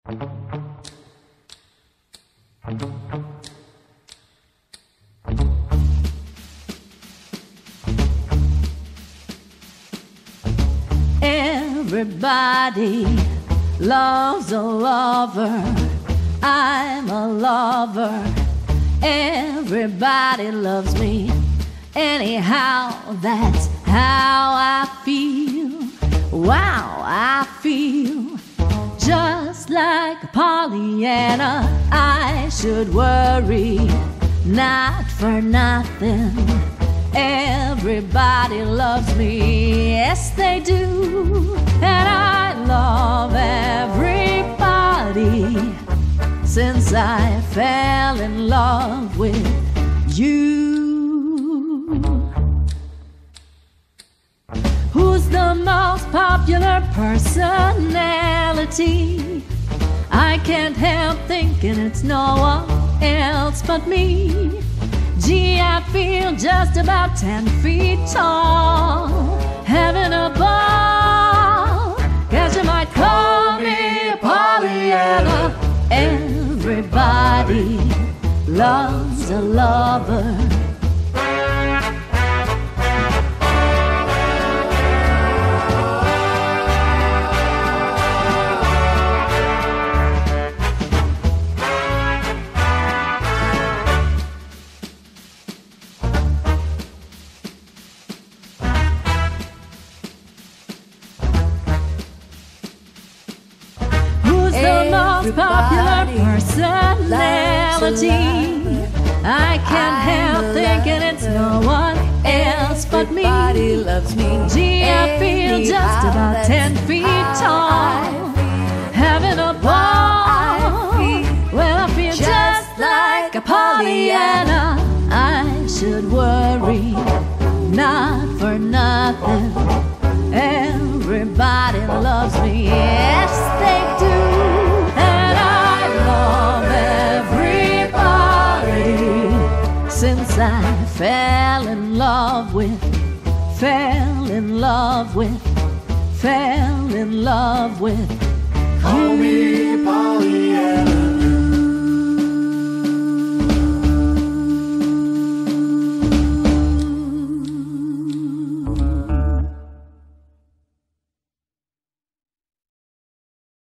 Everybody loves a lover. I'm a lover. Everybody loves me. Anyhow, that's how I feel. Wow, I feel just like a Pollyanna. I should worry, not for nothing. Everybody loves me, yes they do. And I love everybody since I fell in love with you. Who's the most popular personality? I can't help thinking it's no one else but me. Gee, I feel just about 10 feet tall, having a ball, 'cause you might call me a Pollyanna. Everybody loves a lover. Popular personality. I can't help thinking it's no one else but me. Loves me. Gee, I feel just about 10 feet tall, having a ball. Well, I feel just like a Pollyanna. I should worry, not for nothing. Everybody loves me, yes they do. Since I fell in love with Call me Pollyanna.